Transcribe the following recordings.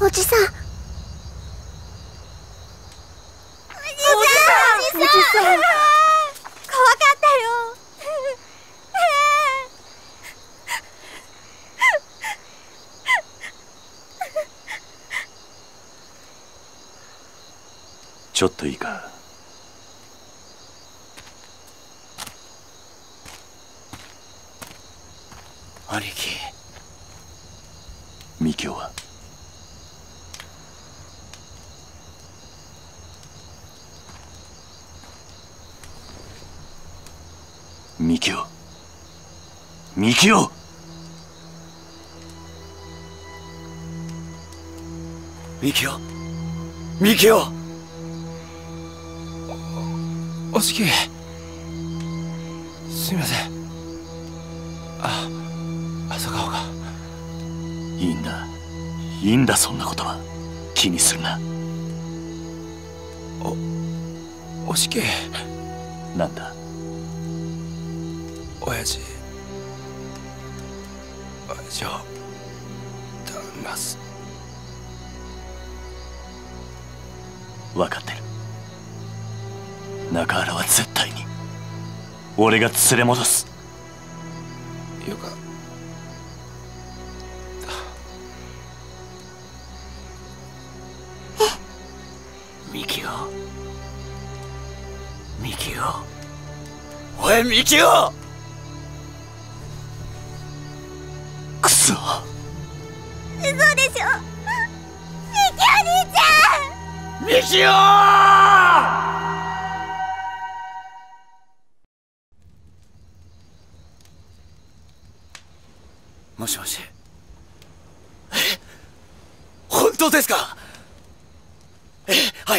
おじさん。おじさん。怖かったよ。 ちょっといいか。 兄貴。 ミキオはミキオ、ミキオ。 ミキオ、ミキオ。 おしき、すみません。朝顔が。 いいんだ、いいんだ、そんなことは気にするな。 おしき。 なんだ。 親父を頼みます。 分かってる。中原は絶対に俺が連れ戻す。 よかった。 ミキオ、ミキオ、おいミキオ。 クソ。 嘘でしょ、ミキお兄ちゃん。 ミキオ。もしもし。本当ですか？はい。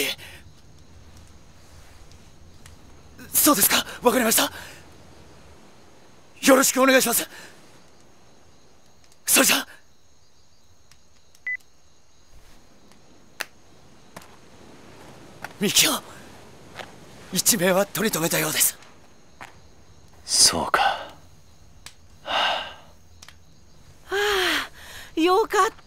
そうですか、わかりました。よろしくお願いします。それじゃ。ミキオ、一命は取り留めたようです。 そうか。 よかった。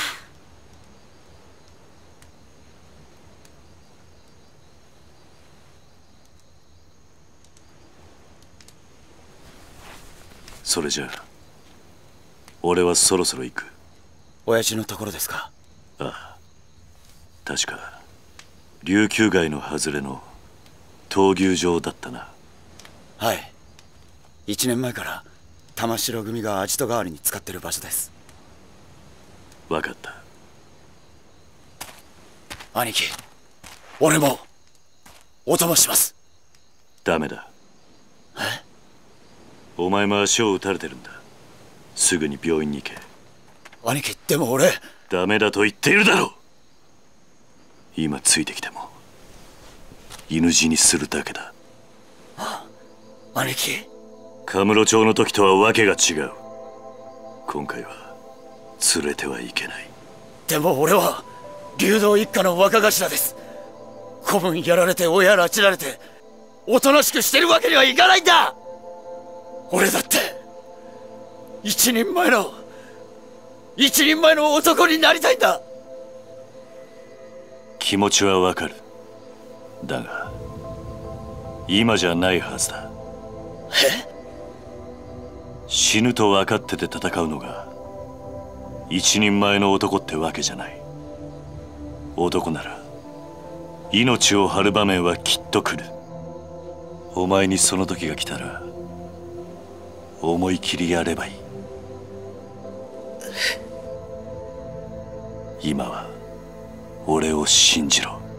それじゃあ俺はそろそろ行く。 親父のところですか？ ああ、確か琉球街の外れの闘牛場だったな。 はい、1年前から玉城組がアジト代わりに使ってる場所です。 分かった。 兄貴、俺もお供します。 ダメだ。お前も足を撃たれてるんだ。すぐに病院に行け。 兄貴、でも俺。 ダメだと言っているだろう。今ついてきても犬死にするだけだ。 兄貴。 カムロ町の時とはわけが違う。今回は連れてはいけない。 でも俺は竜道一家の若頭です。子分やられて親拉致られておとなしくしてるわけにはいかないんだ。俺だって一人前の男になりたいんだ。 気持ちはわかる。だが今じゃないはずだ。死ぬと分かってて戦うのが一人前の男ってわけじゃない。男なら命を張る場面はきっと来る。お前にその時が来たら思い切りやればいい。今は俺を信じろ。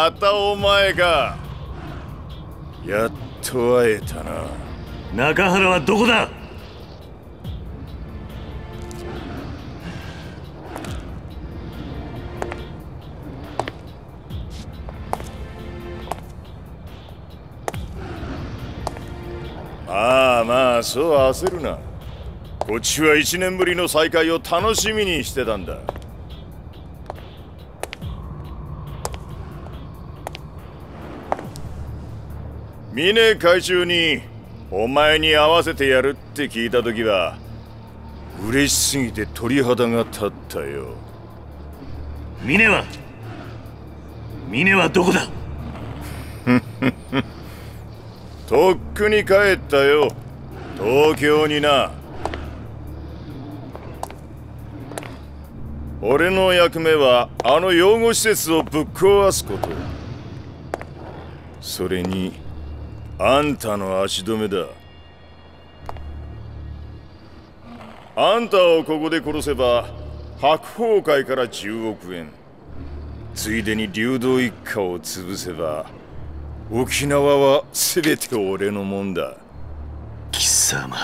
またお前か。やっと会えたな。 中原はどこだ。 まあまあ、そう焦るな。こっちは1年ぶりの再会を楽しみにしてたんだ。峰会長にお前に会わせてやるって聞いた時は嬉しすぎて鳥肌が立ったよ。 峰はどこだ。 とっくに帰ったよ、東京にな。俺の役目はあの養護施設をぶっ壊すこと。それにあんたの足止めだ。あんたをここで殺せば白鵬会から10億円、ついでに竜道一家を潰せば沖縄は全て俺のもんだ。 貴様。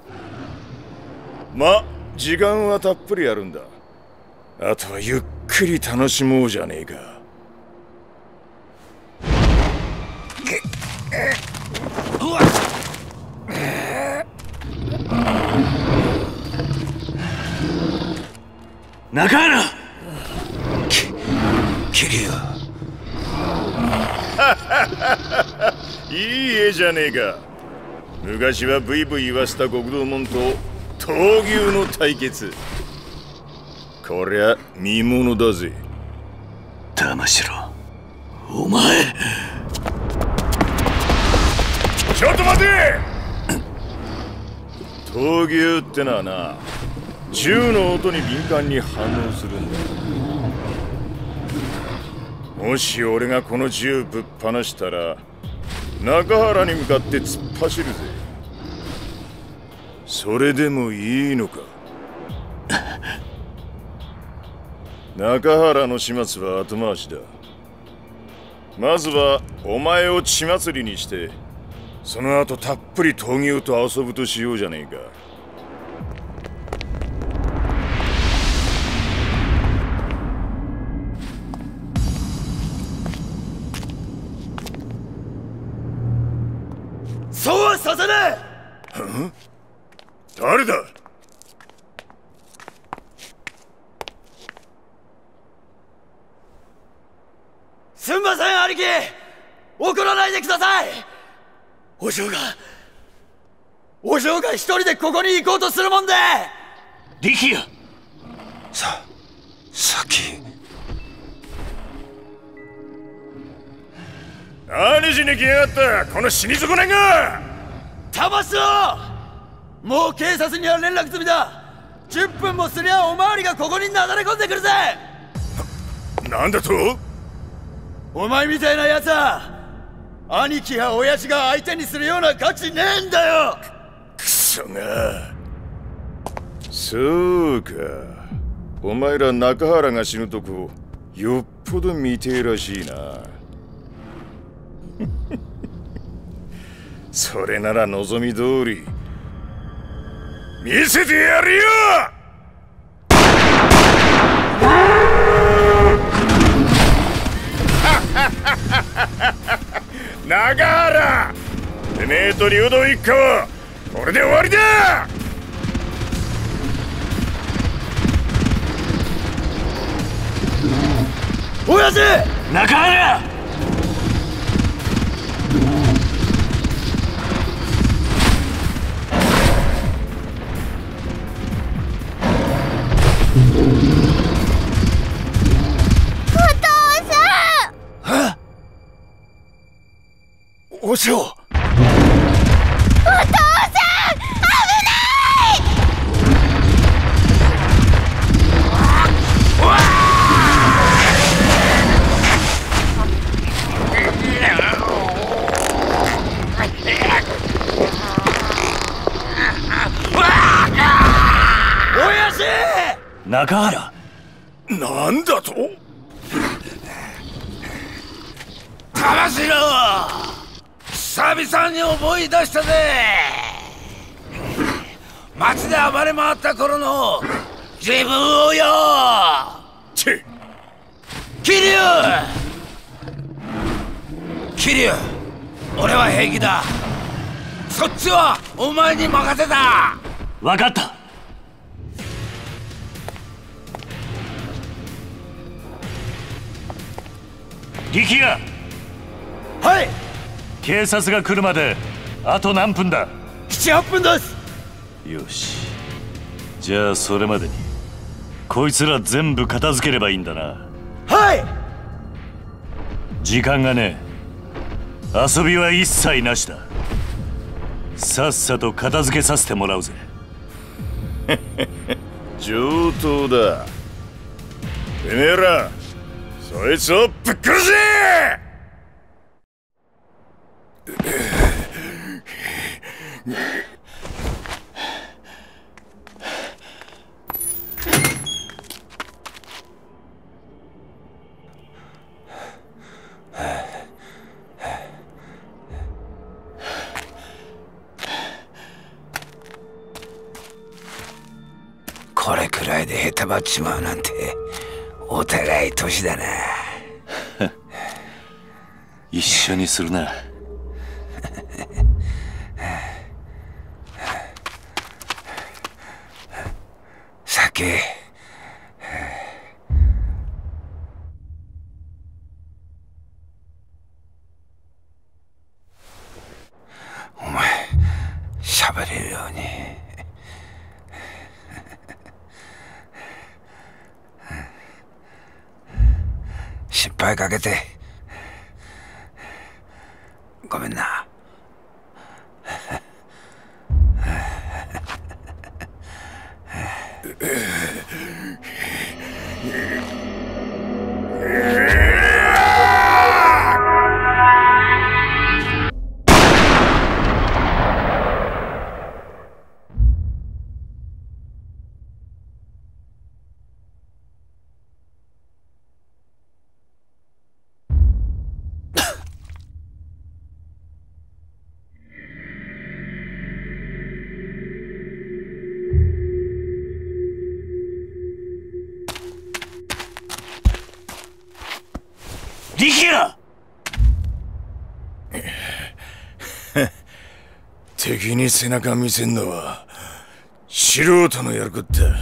ま、時間はたっぷりあるんだ。あとはゆっくり楽しもうじゃねえか。 中原。 桐生。 いい絵じゃねえか。昔はブイブイ言わせた極道門と闘牛の対決。こりゃ見ものだぜ。 騙しろお前。 ちょっと待て。闘牛ってのはな、銃の音に敏感に反応するんだ。もし俺がこの銃ぶっ放したら中原に向かって突っ走るぜ。それでもいいのか。中原の始末は後回しだ。まずはお前を血祭りにして、その後たっぷり闘牛と遊ぶとしようじゃねえか。 そうはさせねえ。誰だ。 すんません兄貴、怒らないでください。お嬢が一人でここに行こうとするもんで。 力也。 先。 何しに来やがった、この死に損ないが。 騙しろ。もう警察には連絡済みだ。10分もすりゃおまわりがここになだれ込んでくるぜ。 なんだと。 お前みたいなやつは兄貴や親父が相手にするような価値ねえんだよ。 くそが。そうか、お前ら中原が死ぬとこよっぽど見てえらしいな。それなら望み通り見せてやるよ。中原、てめえと竜道一家はこれで終わりだ。 親父。 中原。 お嬢。お父さん、危ない。 親父。 中原。 なんだと。 かましろ。久々に思い出したぜ。街で暴れ回った頃の自分をよ。 チ桐生、桐生、俺は平気だ。そっちはお前に任せた。 分かった。力也。 はい。 警察が来るまであと何分だ。 7、8分です。 よし、じゃあそれまでにこいつら全部片付ければいいんだな。 はい。 時間がねえ。遊びは一切なしだ。さっさと片付けさせてもらうぜ。 上等だ。てめえらそいつをぶっ殺せ。 これくらいでへたばっちまうなんてお互い年だな。 一緒にするな。 酒。お前喋れるように。心配かけてごめんな。 力也。 敵に背中見せんのは素人のやることだ。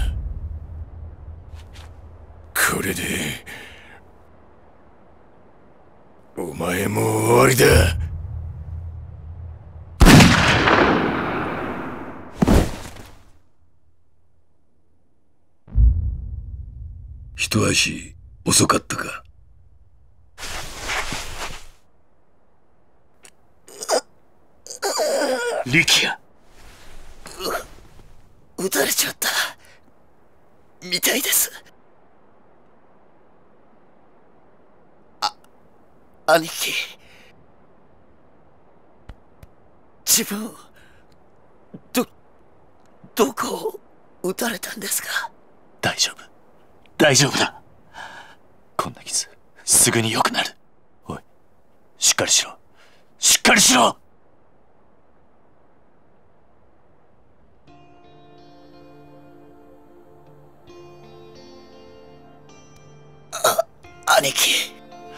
これでお前も終わりだ。 一足遅かったか。 力也。 撃たれちゃったみたいです。兄貴、自分どこを撃たれたんですか？ 大丈夫、大丈夫だ。こんな傷すぐに良くなる。おい、しっかりしろ、しっかりしろ。 兄貴、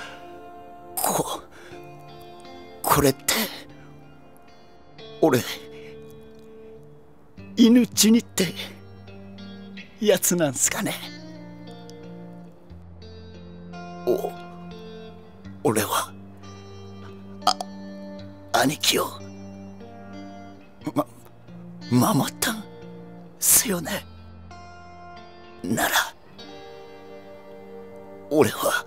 これって俺犬死にってやつなんすかね？俺は兄貴を守ったんすよね。なら俺は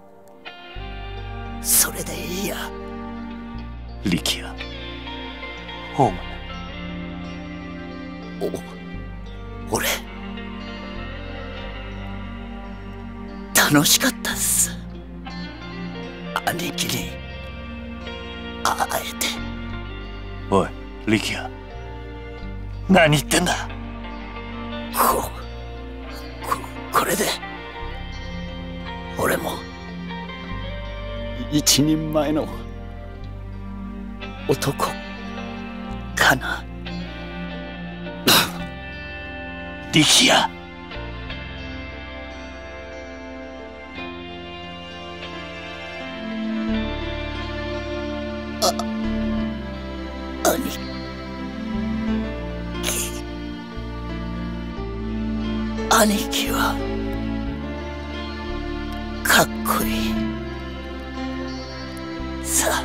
それでいいや。 力也、お前俺楽しかったっす。兄貴に会えて。 おい力也、何言ってんだ。 これで俺も一人前の男かな。 力也、 兄貴はかっこいい。さあ、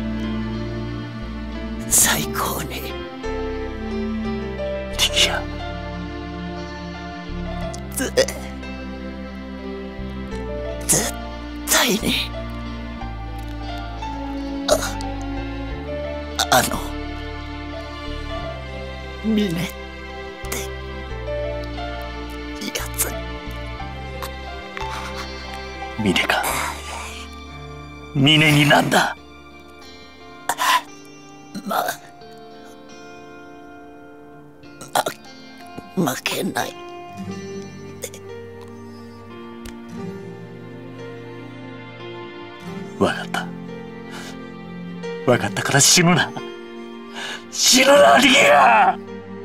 最高に。 力也、 絶対にあの峰ってやつ。 峰か。峰になんだ。 負けない。 わかった。わかったから死ぬな。死ぬな、力也。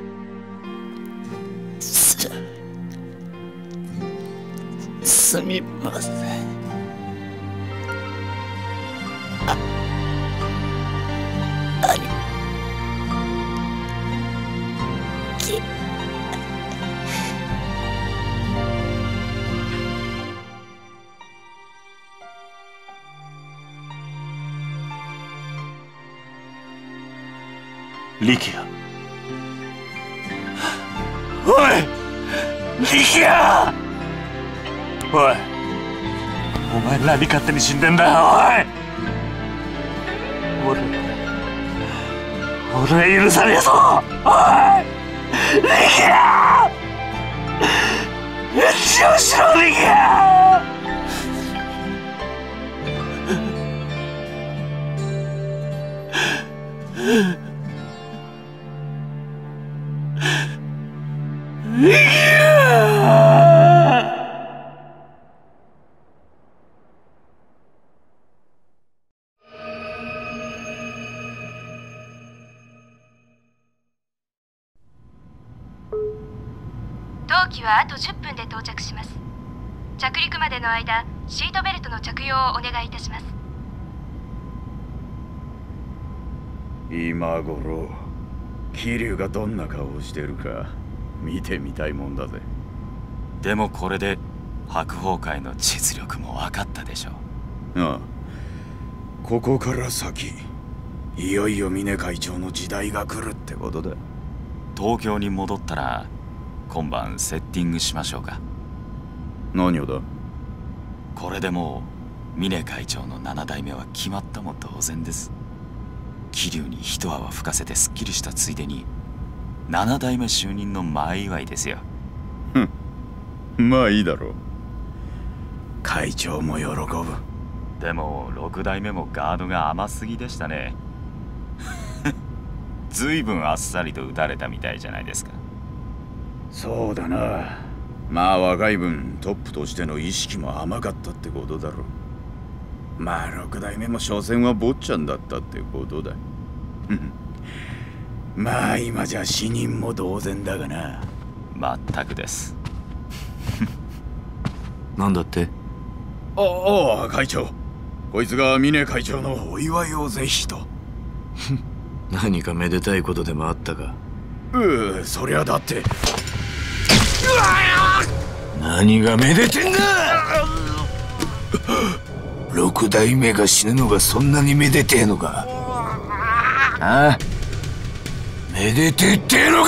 すみません。兄貴。 力也、おい、力也、おい、お前何勝手に死んでんだよ。おい、俺は許さねえぞ。おい、力也、返事をしろ、力也。 当機はあと10分で到着します。着陸までの間、シートベルトの着用をお願いいたします。 今頃桐生がどんな顔をしてるか見てみたいもんだぜ。 でもこれで白鵬会の実力も分かったでしょう。 ああ、ここから先いよいよ峰会長の時代が来るってことだ。 東京に戻ったら今晩セッティングしましょうか。 何をだ。 これでもう峰会長の7代目は決まったも同然です。桐生に一泡吹かせてすっきりしたついでに7代目就任の前祝いですよ。 まあいいだろう。会長も喜ぶ。 でも6代目もガードが甘すぎでしたね。ずいぶんあっさりと打たれたみたいじゃないですか。 そうだな。まあ若い分トップとしての意識も甘かったってことだろう。まあ6代目も所詮は坊ちゃんだったってことだ。まあ今じゃ死人も同然だがな。 全くです。 なんだって。 ああ、会長。こいつが峰会長のお祝いをぜひと。 何かめでたいことでもあったか。 そりゃだって。 何がめでてんだ。6代目が死ぬのがそんなにめでてえのか。ああ、めでてえってえのか。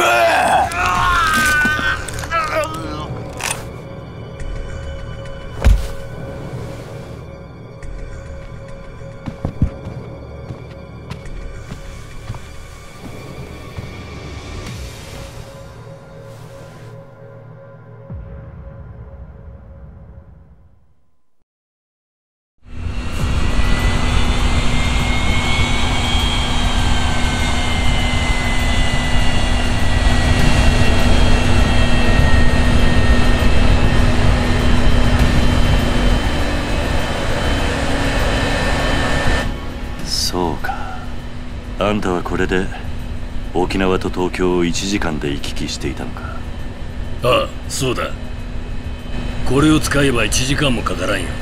あんたはこれで沖縄と東京を1時間で行き来していたのか。 ああ、そうだ。これを使えば1時間もかからんよ。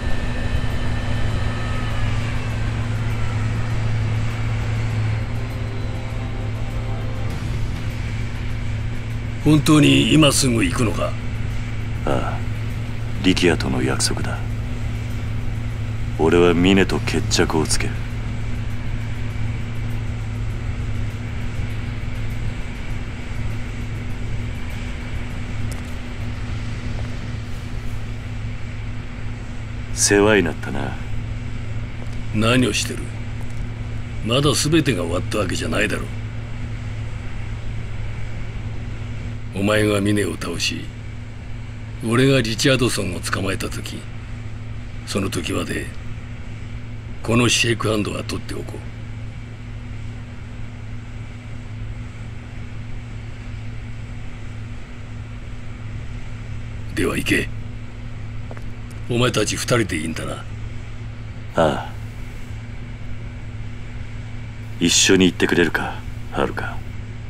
本当に今すぐ行くのか？ ああ、力也との約束だ。俺は峰と決着をつける。世話になったな。 何をしてる？まだ全てが終わったわけじゃないだろう。お前が峰を倒し、俺がリチャードソンを捕まえた時、その時までこのシェイクハンドは取っておこう。では行け。お前たち2人でいいんだな。 ああ、一緒に行ってくれるか、はるか。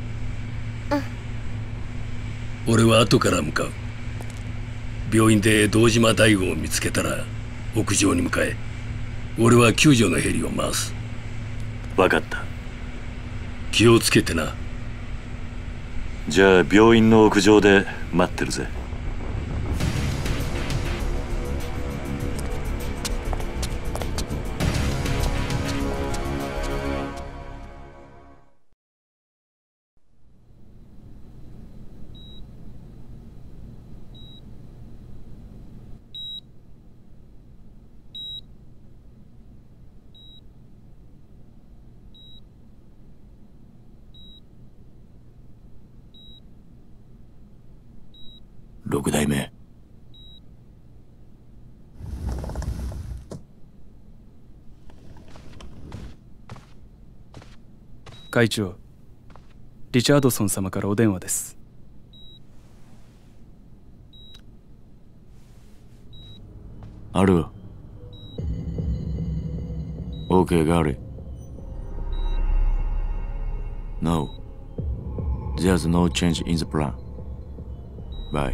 俺は後から向かう。病院で堂島大吾を見つけたら屋上に向かえ。俺は救助のヘリを回す。 分かった。 気をつけてな。 じゃあ病院の屋上で待ってるぜ。 六代目。 会長、リチャードソン様からお電話です。 ある。OK, got it. No, there's no change in the plan. Bye.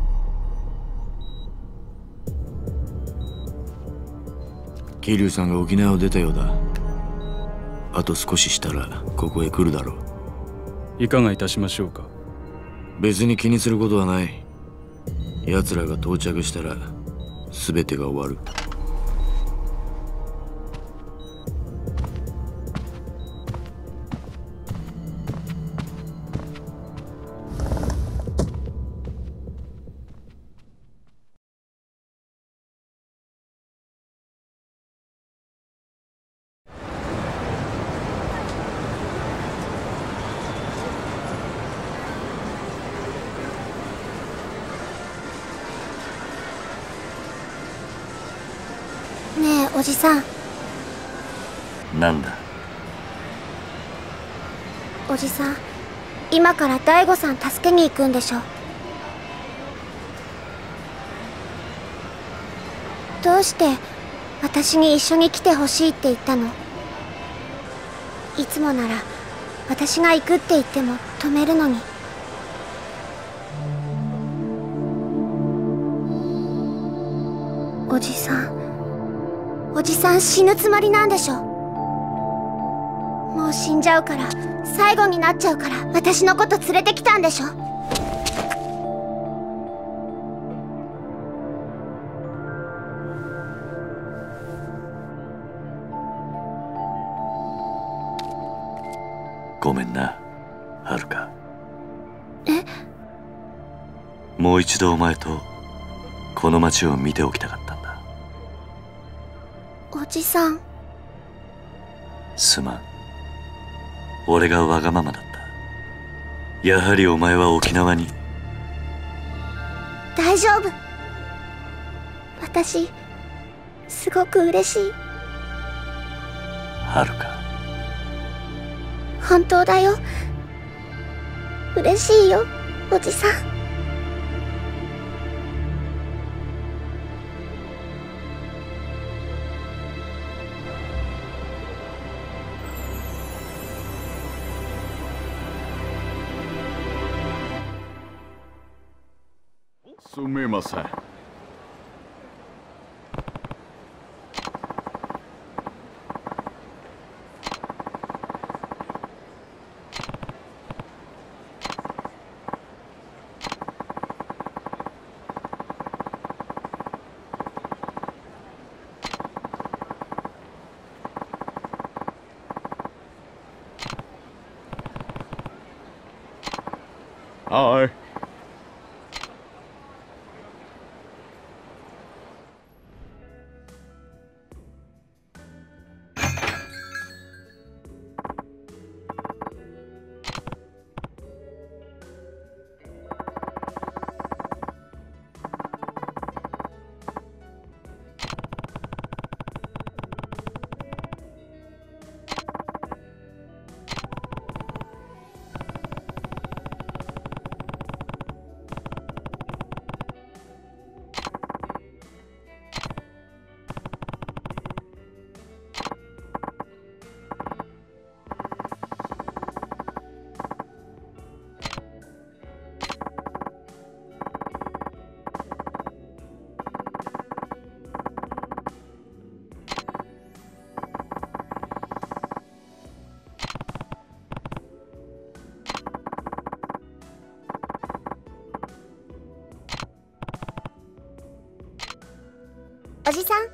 桐生さんが沖縄を出たようだ。あと少ししたらここへ来るだろう。いかがいたしましょうか。 別に気にすることはない。奴らが到着したら全てが終わる。 おじさん。 なんだ。 おじさん、今から大吾さん助けに行くんでしょ。どうして私に一緒に来てほしいって言ったの？いつもなら私が行くって言っても止めるのに。おじさん死ぬつもりなんでしょ。もう死んじゃうから、最後になっちゃうから私のこと連れてきたんでしょ。 ごめんな、はるか。 え？ もう一度お前とこの街を見ておきたかったんだ。 おじさん。 すまん。俺がわがままだった。やはりお前は沖縄に。 大丈夫。私すごく嬉しい。 はるか。 本当だよ。嬉しいよ、おじさん。 すみません。はい。 おじさん。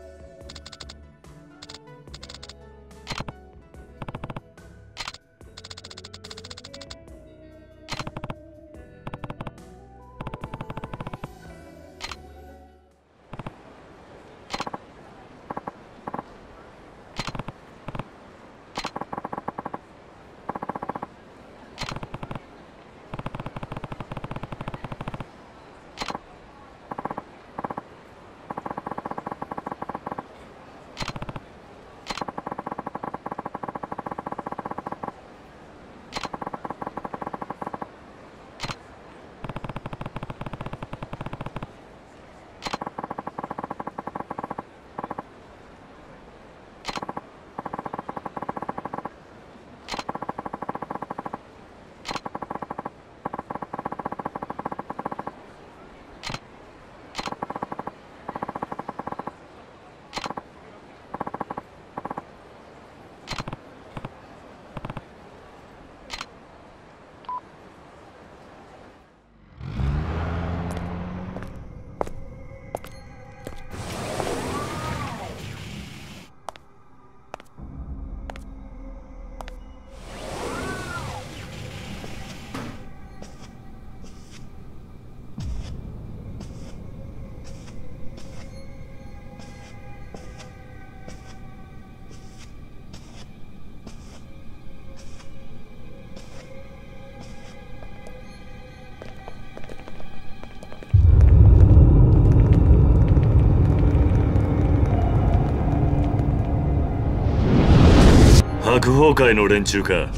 白鵬会の連中か。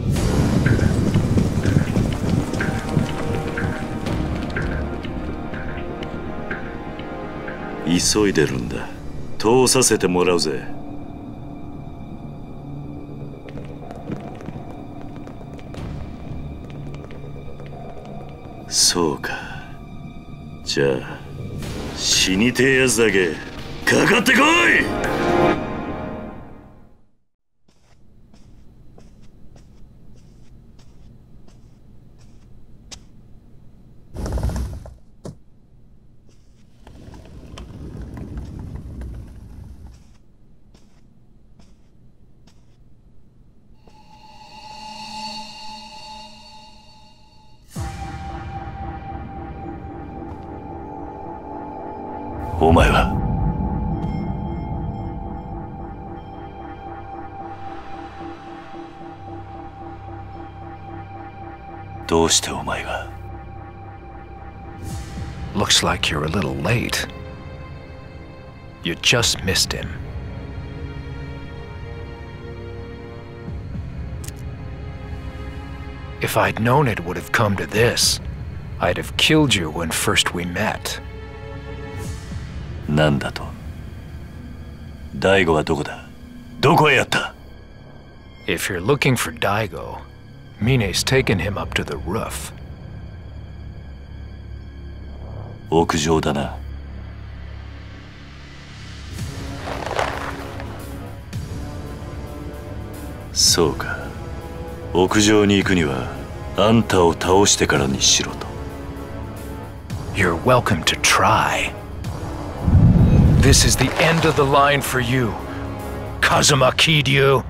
急いでるんだ。通させてもらうぜ。そうか。じゃあ死にてえやつだけかかってこい。お前はどうしてお前が。 Looks like you're a little late. You just missed him. If I'd known it would have come to this, I'd have killed you when first we met. なんだと。大悟はどこだ。どこへやった。 If you're looking for Daigo, Mine's taken him up to the roof. 屋上だな。そうか、屋上に行くにはあんたを倒してからにしろと。 You're welcome to try. This is the end of the line for you, Kazuma Kiryu.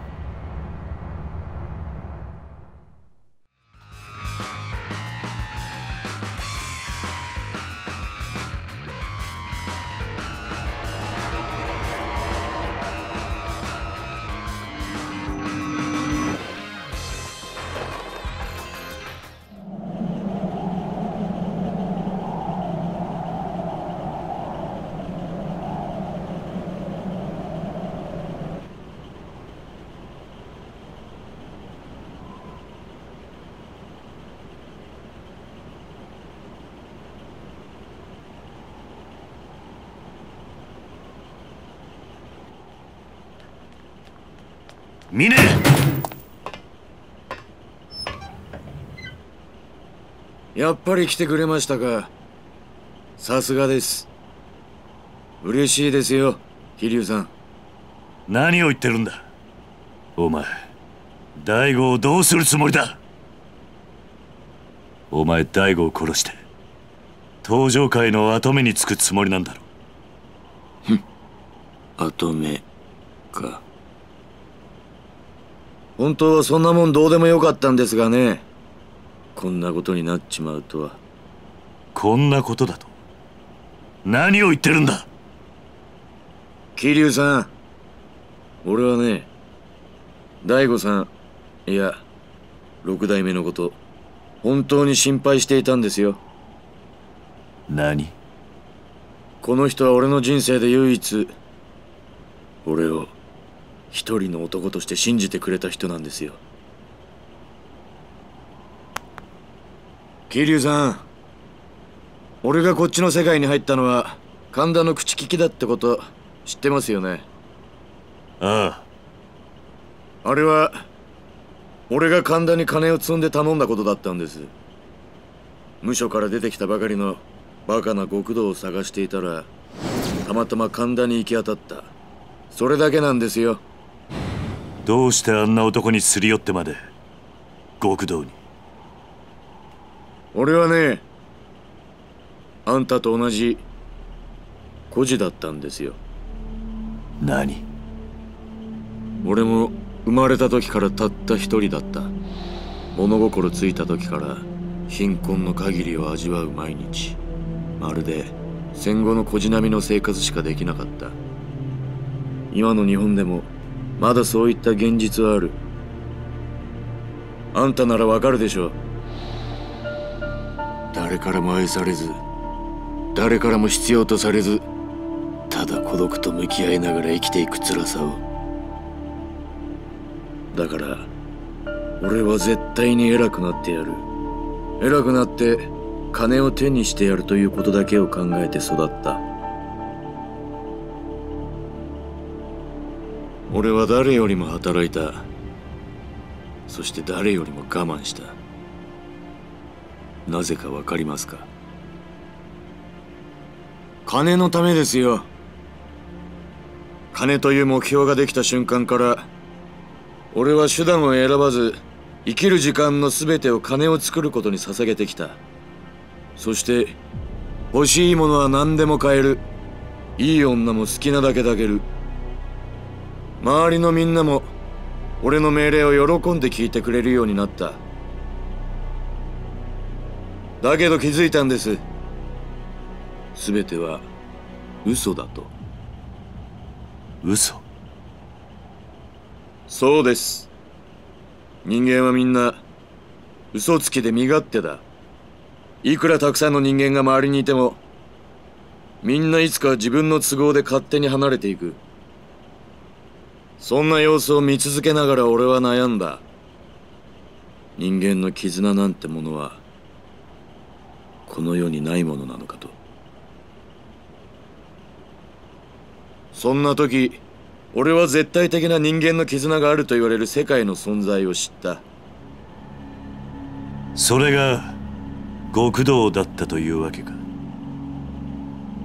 峰！ やっぱり来てくれましたか。さすがです。嬉しいですよ、桐生さん。 何を言ってるんだお前。大悟をどうするつもりだ。お前大悟を殺して登場界の跡目につくつもりなんだろ。 ふん、跡目か。本当はそんなもんどうでもよかったんですがね。こんなことになっちまうとは。 こんなことだと何を言ってるんだ桐生さん。俺はね、大悟さん、いや六代目のこと本当に心配していたんですよ。 何？ この人は俺の人生で唯一俺を一人の男として信じてくれた人なんですよ。桐生さん、俺がこっちの世界に入ったのは神田の口利きだってこと知ってますよね。 ああ。あれは俺が神田に金を積んで頼んだことだったんです。無所から出てきたばかりのバカな極道を探していたらたまたま神田に行き当たった。それだけなんですよ。 どうしてあんな男にすり寄ってまで極道に。 俺はね、あんたと同じ孤児だったんですよ。 何？ 俺も生まれた時からたった一人だった。物心ついた時から貧困の限りを味わう毎日。まるで戦後の孤児並みの生活しかできなかった。今の日本でもまだそういった現実はある。あんたならわかるでしょ。誰からも愛されず、誰からも必要とされず、ただ孤独と向き合いながら生きていく辛さを。だから俺は絶対に偉くなってやる。偉くなって金を手にしてやるということだけを考えて育った。俺は誰よりも働いた。そして誰よりも我慢した。なぜかわかりますか？金のためですよ。金という目標ができた瞬間から俺は手段を選ばず生きる時間の全てを金を作ることに捧げてきた。そして欲しいものは何でも買える。いい女も好きなだけ抱ける。周りのみんなも俺の命令を喜んで聞いてくれるようになった。だけど気づいたんです。全ては嘘だと。 嘘？ そうです。人間はみんな嘘つきで身勝手だ。いくらたくさんの人間が周りにいてもみんないつか自分の都合で勝手に離れていく。そんな様子を見続けながら俺は悩んだ。人間の絆なんてものはこの世にないものなのかと。そんな時俺は絶対的な人間の絆があると言われる世界の存在を知った。 それが極道だったというわけか。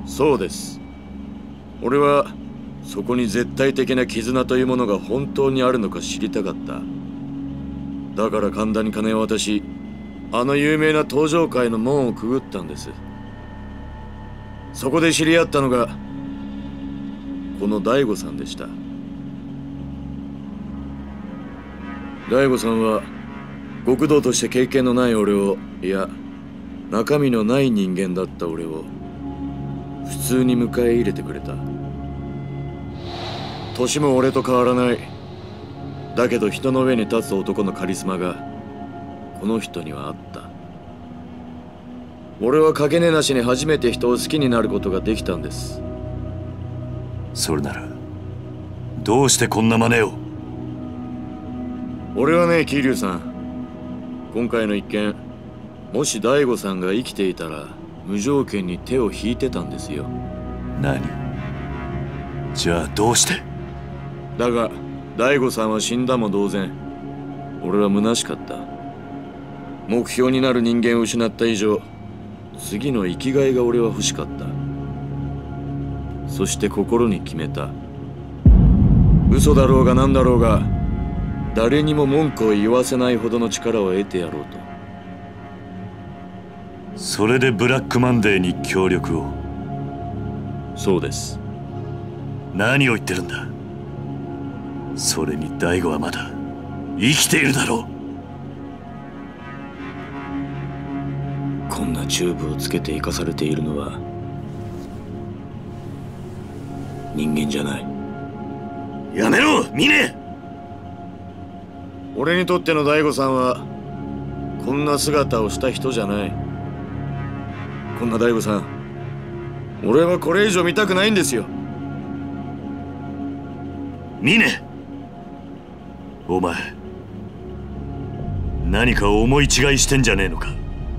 そうです。俺はそこに絶対的な絆というものが本当にあるのか知りたかった。だから神田に金を渡し、あの有名な登場界の門をくぐったんです。そこで知り合ったのがこの大悟さんでした。大悟さんは極道として経験のない俺を、いや中身のない人間だった俺を普通に迎え入れてくれた。年も俺と変わらない。だけど人の上に立つ男のカリスマがこの人にはあった。俺は掛け値なしに初めて人を好きになることができたんです。 それならどうしてこんな真似を？ 俺はね、桐生さん、今回の一件、もし大悟さんが生きていたら無条件に手を引いてたんですよ。 何？じゃあどうして？ だが大悟さんは死んだも同然。俺は虚しかった。目標になる人間を失った以上、次の生きがいが俺は欲しかった。そして心に決めた。嘘だろうが何だろうが、誰にも文句を言わせないほどの力を得てやろうと。 それでブラックマンデーに協力を？ そうです。 何を言ってるんだ。それに大悟はまだ生きているだろう。こんなチューブをつけて生かされているのは人間じゃない。 やめろ、峰！ 俺にとっての大悟さんはこんな姿をした人じゃない。こんな大悟さん、俺はこれ以上見たくないんですよ。 峰！お前何か思い違いしてんじゃねえのか。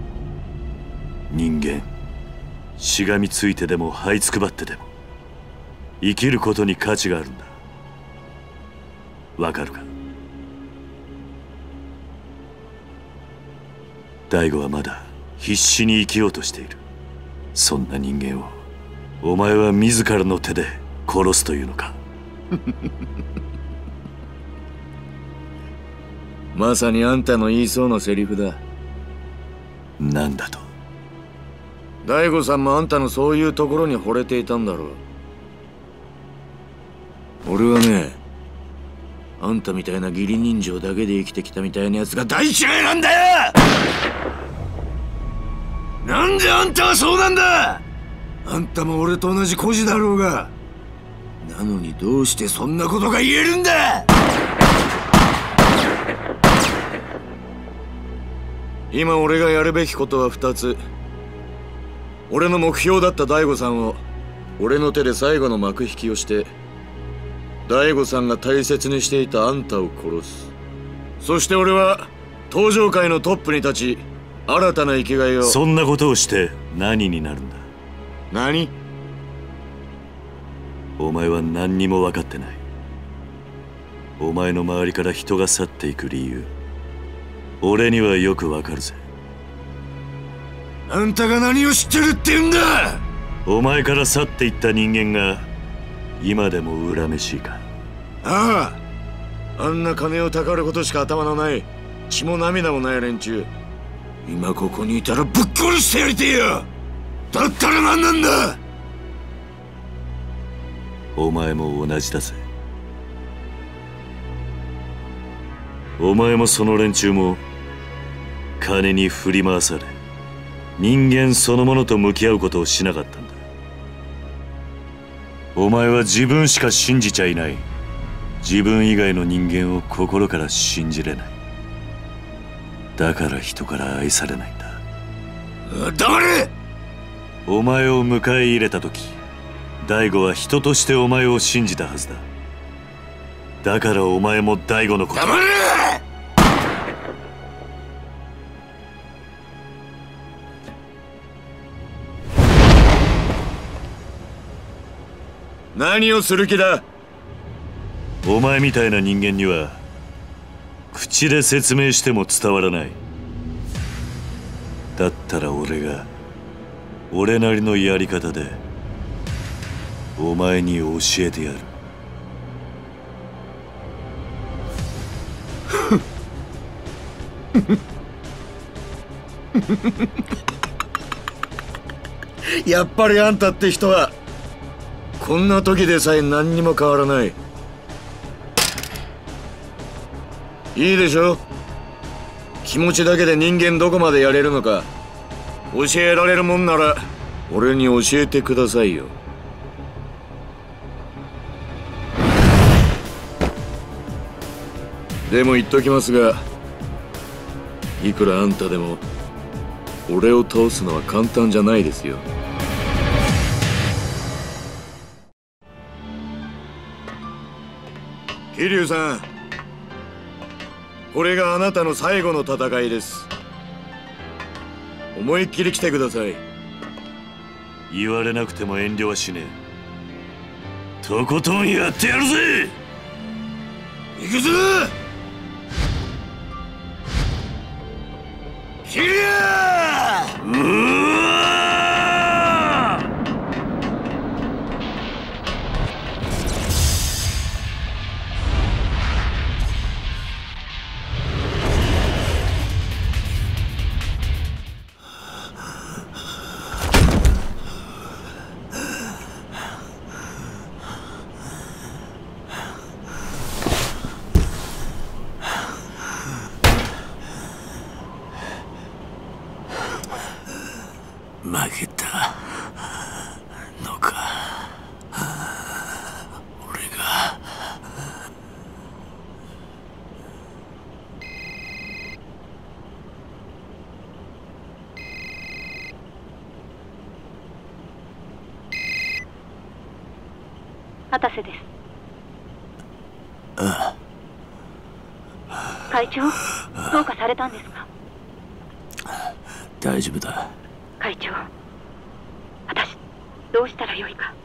人間しがみついてでも這いつくばってでも生きることに価値があるんだ。わかるか？大悟はまだ必死に生きようとしている。そんな人間をお前は自らの手で殺すというのか？ まさにあんたの言いそうなセリフだ。 なんだと？ 大悟さんもあんたのそういうところに惚れていたんだろう。俺はね、あんたみたいな義理人情だけで生きてきたみたいなやつが大嫌いなんだよ。なんであんたはそうなんだ。あんたも俺と同じ孤児だろうが。なのにどうしてそんなことが言えるんだ。今俺がやるべきことは2つ。俺の目標だった大悟さんを俺の手で最後の幕引きをして、大悟さんが大切にしていたあんたを殺す。そして俺は登場界のトップに立ち、新たな生きがいを。 そんなことをして何になるんだ？ 何？ お前は何にも分かってない。お前の周りから人が去っていく理由、俺にはよくわかるぜ。 あんたが何を知ってるって言うんだ。 お前から去っていった人間が今でも恨めしいか？ ああ、あんな金をたかることしか頭のない、血も涙もない連中、今ここにいたらぶっ殺してやりてえよ。だったら何なんだ。 お前も同じだぜ。お前もその連中も金に振り回され、人間そのものと向き合うことをしなかったんだ。お前は自分しか信じちゃいない。自分以外の人間を心から信じれない。だから人から愛されないんだ。 黙れ！ お前を迎え入れた時、大悟は人としてお前を信じたはずだ。だからお前も大悟のこと。 黙れ！何をする気だ？ お前みたいな人間には口で説明しても伝わらない。だったら俺が俺なりのやり方でお前に教えてやる。 やっぱりあんたって人はこんな時でさえ何にも変わらない。いいでしょ。気持ちだけで人間どこまでやれるのか教えられるもんなら俺に教えてくださいよ。でも言っときますが、いくらあんたでも俺を倒すのは簡単じゃないですよ。桐生さん、これがあなたの最後の戦いです。思いっきり来てください。 言われなくても遠慮はしねえ。とことんやってやるぜ。 行くぞ桐生！負けたのか。俺が。 畑瀬です。 ああ。会長、どうかされたんですか？ 大丈夫だ。 会長、私どうしたらよいか。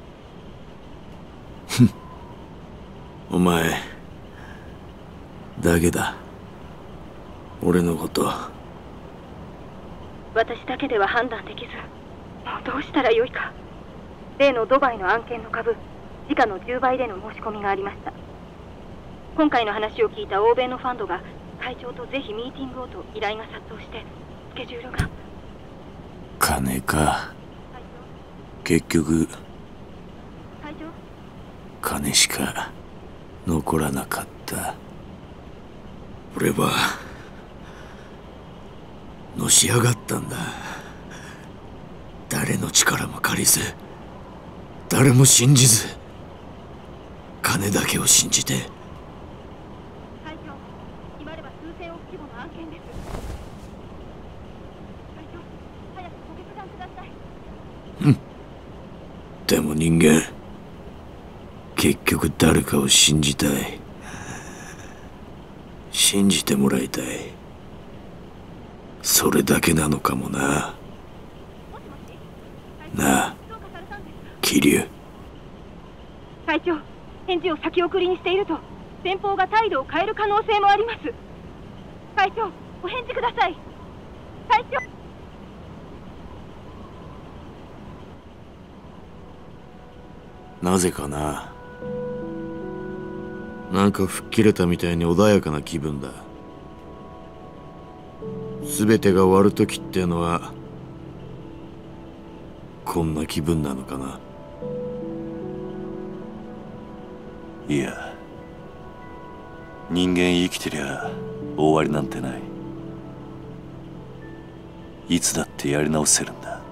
お前だけだ、俺のこと。 私だけでは判断できず、もうどうしたらよいか。例のドバイの案件の株、時価の10倍での申し込みがありました。今回の話を聞いた欧米のファンドが会長とぜひミーティングをと依頼が殺到して、スケジュールが。 金か。結局金しか残らなかった。俺はのし上がったんだ。誰の力も借りず、誰も信じず、金だけを信じて。 会長、決まれば数千億規模の案件です。会長、早くご決断ください。 でも人間、結局誰かを信じたい。信じてもらいたい。それだけなのかもな。なあ、桐生。 会長、返事を先送りにしていると先方が態度を変える可能性もあります。会長、お返事ください。会長。 なぜかな。なんか吹っ切れたみたいに穏やかな気分だ。全てが終わる時っていうのはこんな気分なのかな。 いや、人間生きてりゃ終わりなんてない。いつだってやり直せるんだ。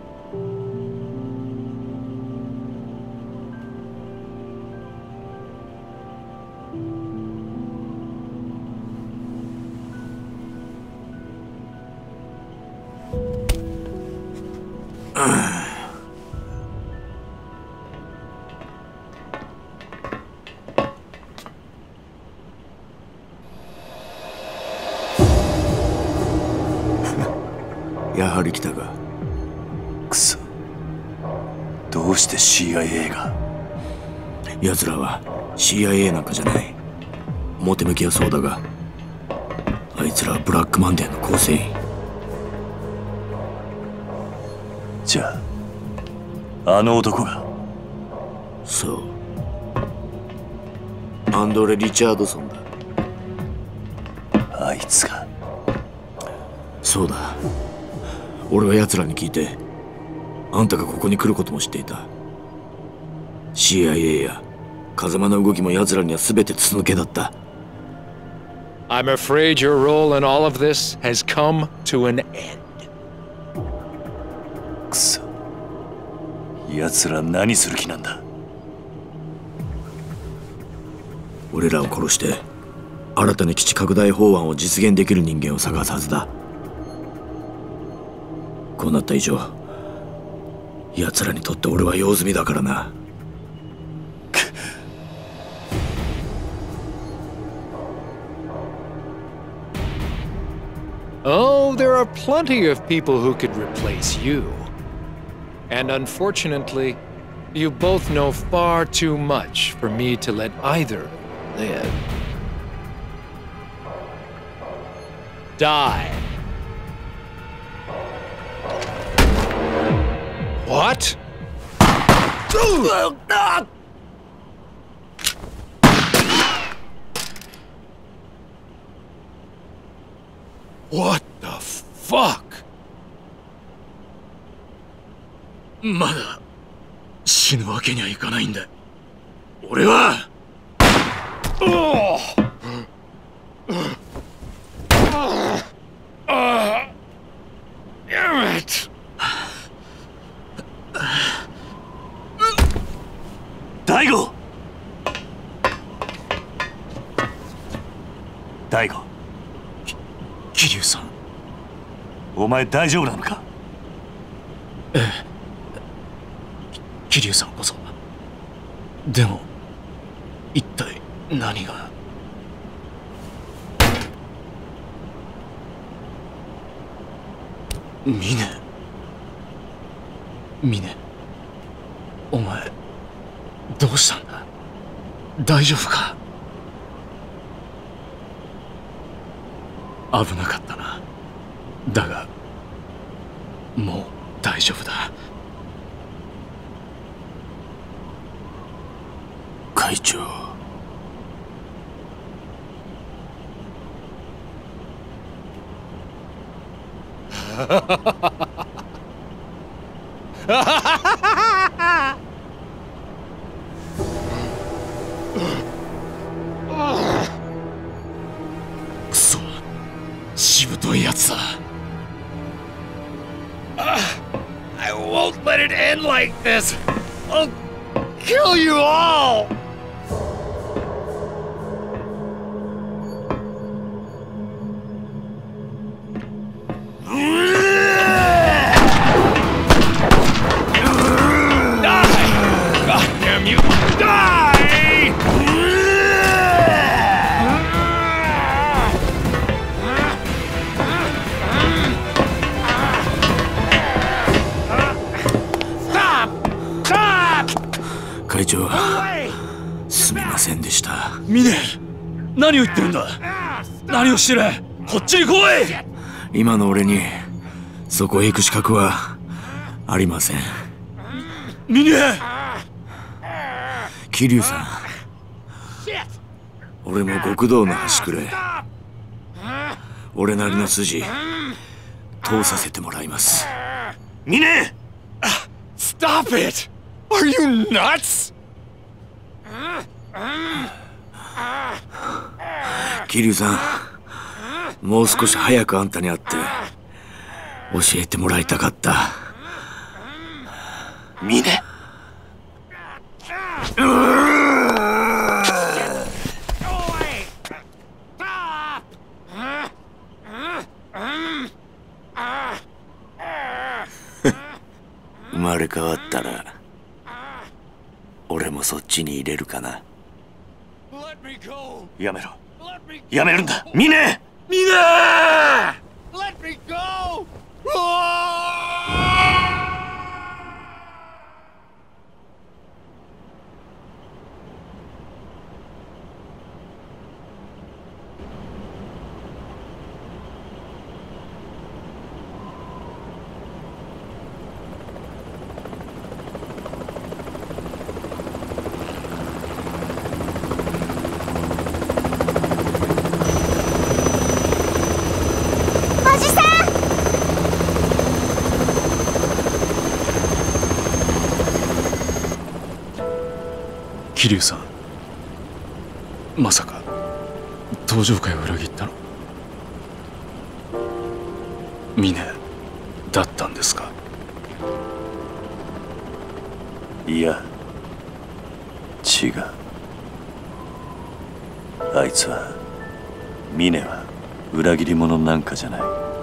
やはり来たか。 くそ、どうして CIA が。 奴らは CIA なんかじゃない。表向きはそうだが、あいつらはブラックマンデーの構成員。 じゃあ、あの男がそう、アンドレ・リチャードソンだ。 あいつが。 そうだ、俺は奴らに聞いてあんたがここに来ることも知っていた。 CIA や風間の動きも奴らには全て筒抜けだった。 I'm afraid your role in all of this has come to an end. くそ、奴ら何する気なんだ。 俺らを殺して新たに基地拡大法案を実現できる人間を探すはずだ。こうなった以上奴らにとって俺は用済みだからな。 Oh, there are plenty of people who could replace you. And unfortunately, you both know far too much for me to let either live. Die. What? What the fuck? まだ死ぬわけにはいかないんだ。俺は。 Damn it! 大吾！大吾。 桐生さん、 お前大丈夫なのか？ ええ、桐生さんこそ。でも一体何が。峰、お前どうしたんだ？大丈夫か？危なかったな。だがもう大丈夫だ。会長。くそ、しぶといやつだ。 I won't let it end like this. I'll kill you all. 会長、すみませんでした。 峰、何を言ってるんだ？何をしてる？こっちに来い！ 今の俺にそこへ行く資格はありません。 峰！ 桐生さん、俺も極道の端くれ、俺なりの筋通させてもらいます。 峰！ Stop it! Are you nuts? 桐生さん、もう少し早くあんたに会って教えてもらいたかった。 峰！ 生まれ変わったら俺もそっちに入れるかな。 やめろ。やめるんだ。峰！ 峰！ Let me go! 桐生さん、まさか登場会を裏切ったの峰だったんですか？ いや、違う。あいつは、峰は裏切り者なんかじゃない。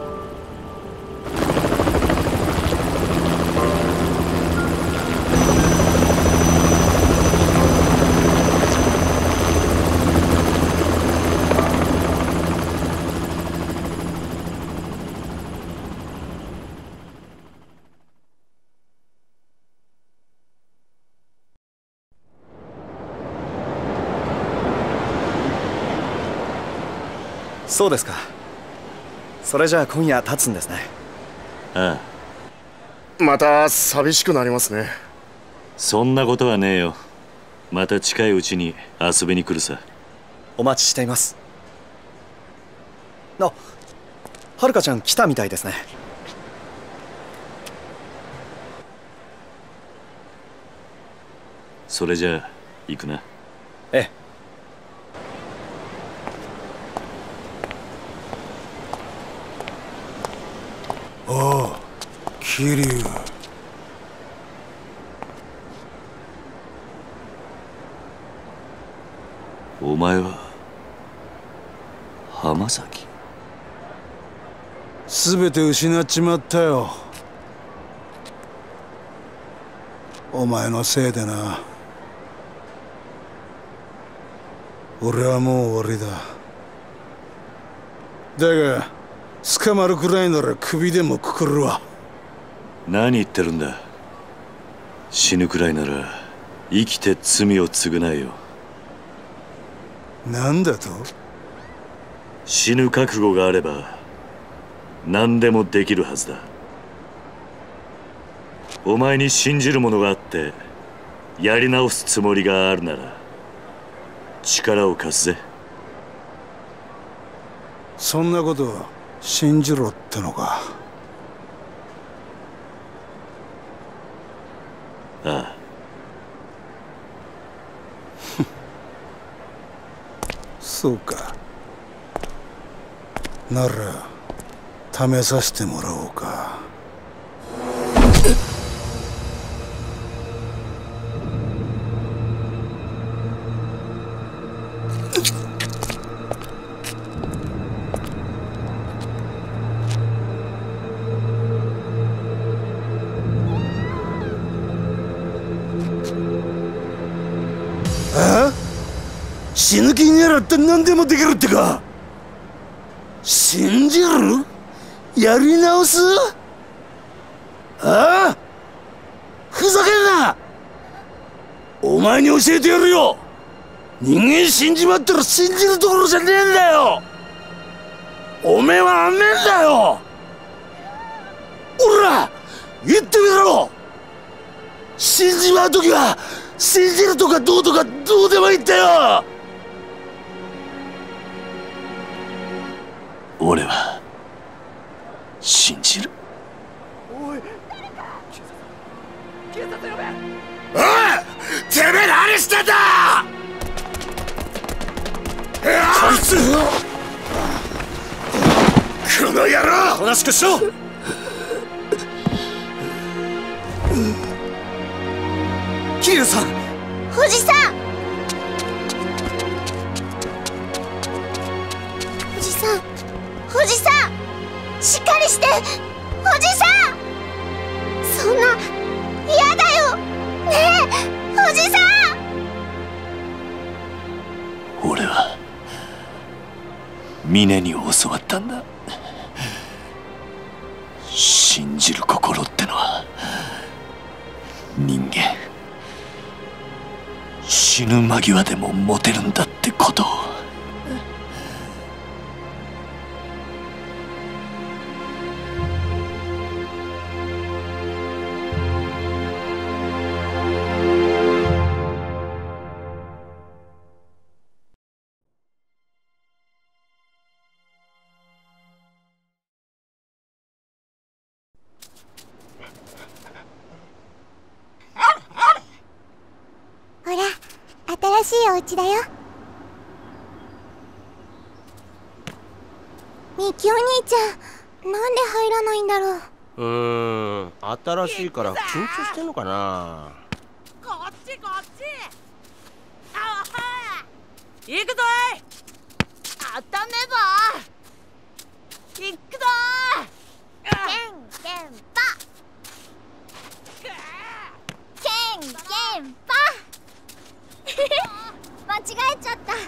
そうですか。それじゃあ今夜立つんですね。 ああ。また寂しくなりますね。 そんなことはねえよ。また近いうちに遊びに来るさ。 お待ちしています。あ、はるかちゃん来たみたいですね。 それじゃあ行くな。 ええ。 おう、桐生。 お前は浜崎？ 全て失っちまったよ。お前のせいでな。俺はもう終わりだ。だが捕まるくらいなら首でもくくるわ。 何言ってるんだ。死ぬくらいなら生きて罪を償えよ。 なんだと？ 死ぬ覚悟があれば何でもできるはずだ。お前に信じるものがあってやり直すつもりがあるなら力を貸すぜ。 そんなこと信じろってのか？ ああ。 そうか。なら試させてもらおうか。死ぬ気にならって何でもできるってか？信じる？やり直す？ああ？ふざけんな！お前に教えてやるよ。人間死んじまったら信じるところじゃねえんだよ。おめえはあんねえんだよ。おら言ってみろ。死んじまう時は信じるとかどうとかどうでもいいんだよ。 俺は信じる。 おい、警察呼べ！おい！てめえ何してんだ！こいつ！この野郎！おとなしくしろ！桐生さん！ おじさん！おじさん！おじさん！しっかりして！おじさん！そんな嫌だよ！ねえ、おじさん！ 俺は峰に教わったんだ。信じる心ってのは人間死ぬ間際でも持てるんだってことを。 ほら、 新しいお家だよ。みきお兄ちゃん、なんで入らないんだろう。 新しいから緊張してんのかな。 こっちこっち。あは行くぞい。あっためば行くぞケンケンパケンケンパ間違えちゃった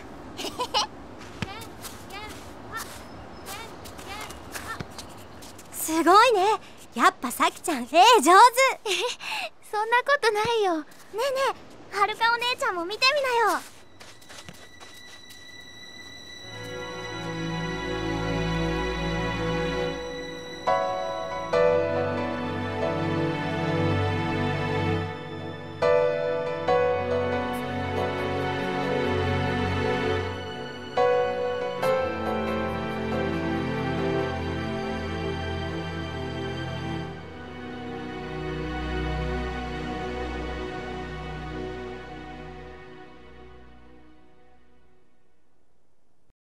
すごいね。やっぱさきちゃん上手そんなことないよ。ねえねえ、はるかお姉ちゃんも見てみなよ。